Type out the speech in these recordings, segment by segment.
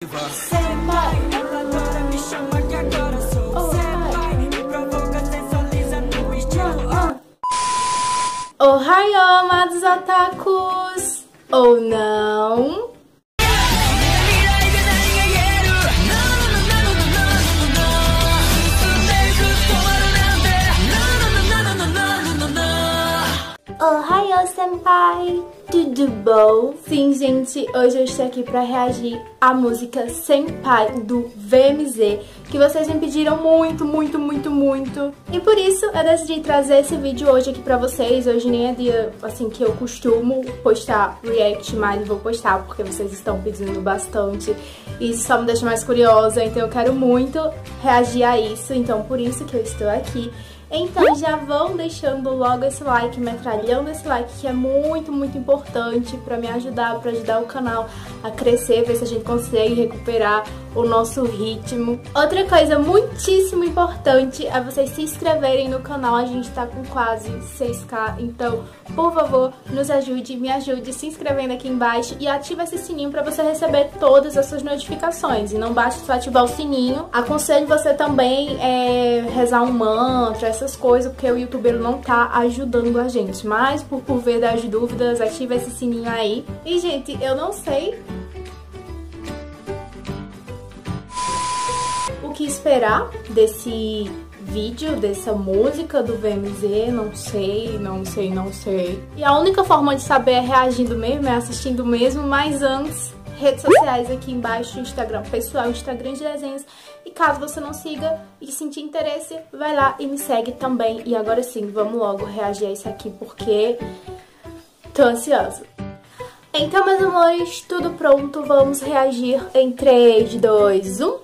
Senpai, ela adora me chama que agora sou senpai, me provoca, sensualiza no estilo. Ohayou, amados otakus! Ou não? Ohayou, senpai! Tudo bom? Sim, gente, hoje eu estou aqui pra reagir à música Senpai do VMZ, que vocês me pediram muito. E por isso eu decidi trazer esse vídeo hoje aqui pra vocês. Hoje nem é dia, assim, que eu costumo postar react, mas vou postar porque vocês estão pedindo bastante. Isso só me deixa mais curiosa, então eu quero muito reagir a isso, então por isso que eu estou aqui. Então já vão deixando logo esse like, metralhando esse like, que é muito importante pra me ajudar, pra ajudar o canal a crescer, ver se a gente consegue recuperar o nosso ritmo. Outra coisa muitíssimo importante é vocês se inscreverem no canal, a gente tá com quase 6k, então por favor, nos ajude, me ajude se inscrevendo aqui embaixo e ativa esse sininho pra você receber todas as suas notificações. E não basta só ativar o sininho, aconselho você também rezar um mantra, essas coisas, porque o youtuber não tá ajudando a gente, mas por ver das dúvidas, ativa esse sininho aí. E gente, eu não sei o que esperar desse vídeo, dessa música do VMZ, não sei. E a única forma de saber é reagindo mesmo, é assistindo mesmo, mas antes, redes sociais aqui embaixo, Instagram pessoal, Instagram de desenhos. E caso você não siga e sentir interesse, vai lá e me segue também. E agora sim, vamos logo reagir a isso aqui, porque tô ansiosa. Então, meus amores, tudo pronto, vamos reagir em 3, 2, 1...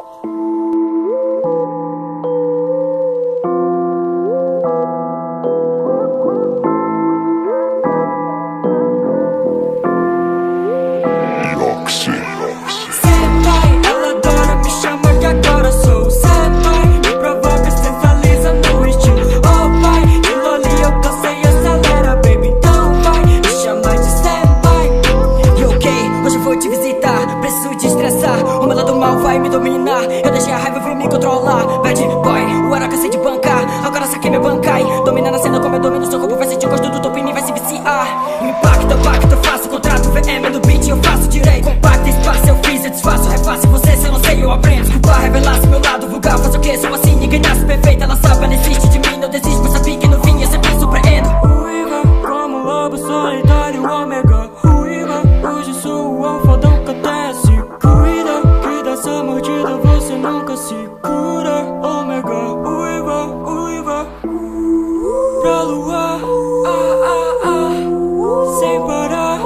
Eu deixei a raiva vir me controlar. Bad boy, o era cansei de bancar. Agora saquei meu bancai. Dominando a cena como eu domino seu corpo. Vai sentir o gosto do topo em mim, vai se viciar. Impacto, faço contrato. VM do beat, eu faço direito. Compacto, espaço, eu fiz, eu desfaço. Refaço você, se eu não sei, eu aprendo. Desculpa, revelasse meu lado vulgar. Faz o que? Sou assim, ninguém nasce perfeito. Ela sabe, ela insiste de mim, não desisto. Mas sabia que no fim eu sempre surpreendo. Ruiva, como lobo solitário, ômega. Ruiva, hoje sou o alfadão que até se cuida. Que dessa mordida você nunca se cura. Ômega, uiva, pra lua, sem parar,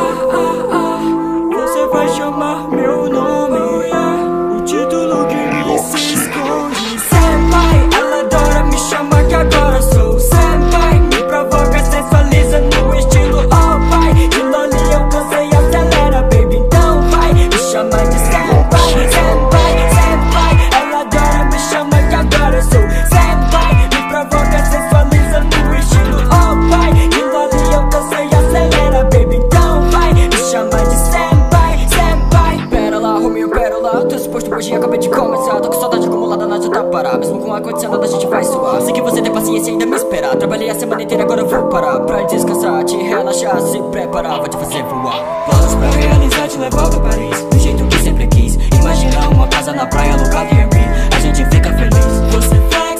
você vai chamar meu nome, o título que me se esconde. Senpai, ela adora me chamar que agora sou senpai. Me provoca, sensualiza no estilo oh pai. De loli eu cansei, acelera baby, então vai me chamar de senpai. Senpai, ela adora me chamar que agora sou senpai. Me provoca, sensualiza no estilo oh pai. De loli eu cansei, acelera baby, então vai me chamar de senpai. Pera lá, Romeo, pera lá, tô suposto hoje acabei de começar. Tô com saudade acumulada, nada tá parar. Mesmo com ar-condicionado a gente vai suar. Sei que você tem paciência e ainda me esperar. Trabalhei a semana inteira, agora eu vou parar pra descansar, te relaxar, se preparar, vou te fazer voar. Planos pra realizar, te levar pra Paris do jeito que sempre quis. Imagina uma casa na praia, alugada em Airbnb. A gente fica feliz. Você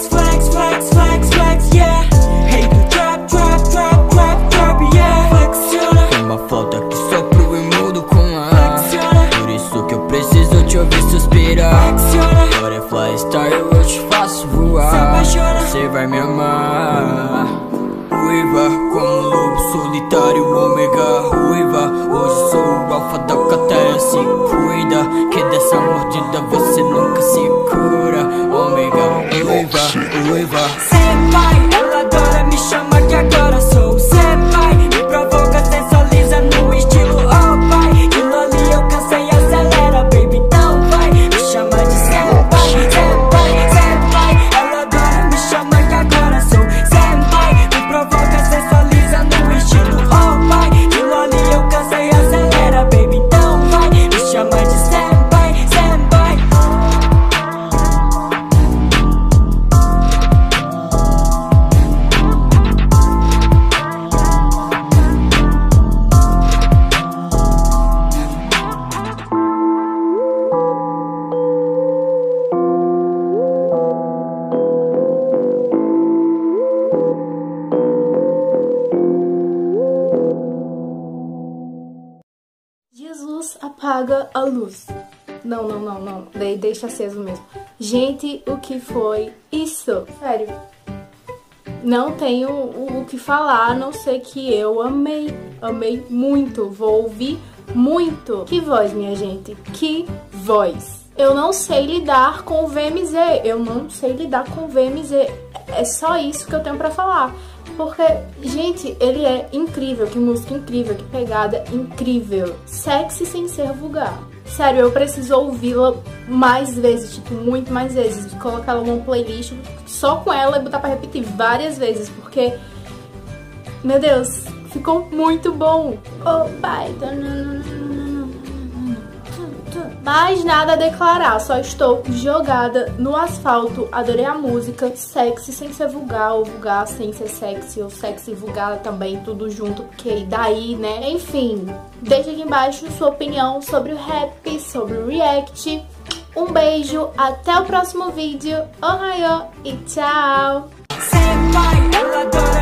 flex, yeah. Hey do trap, yeah. Flexiona. Tem uma flauta que sopro e mudo com ar. Por isso que eu preciso te ouvir suspirar. Butterfly Star, eu te faço voar. Você vai me amar. Ruiva, como um lobo solitário, ômega. Ruiva, hoje sou o alfa da cadeia. Se cuida, que dessa mordida você nunca se cura. Ômega, ruiva. Senpai, ela adora me chamar que agora sou senpai. Me provoca, sensualiza no estilo oh pai. De loli eu cansei, acelera baby, então vai me chamar de senpai. Ela adora me chamar que agora sou senpai. Me provoca, sensualiza no estilo oh pai. De loli eu cansei, acelera baby, então vai me chamar de senpai. apaga a luz. Não. Deixa aceso mesmo. Gente, o que foi isso? Sério. Não tenho o que falar, a não ser que eu amei muito. Vou ouvir muito. Que voz, minha gente. Que voz. Eu não sei lidar com o VMZ. É só isso que eu tenho pra falar. Porque, gente, ele é incrível. Que música incrível, que pegada incrível. Sexy sem ser vulgar. Sério, eu preciso ouvi-la mais vezes, tipo, muito mais vezes. Colocar ela numa playlist só com ela e botar pra repetir várias vezes. Porque, meu Deus, ficou muito bom. Oh, pai. Mais nada a declarar, só estou jogada no asfalto. Adorei a música, sexy sem ser vulgar, ou vulgar sem ser sexy, ou sexy e vulgar também, tudo junto, porque daí, né? Enfim, deixa aqui embaixo sua opinião sobre o rap, sobre o react. Um beijo, até o próximo vídeo. Ohayou e tchau!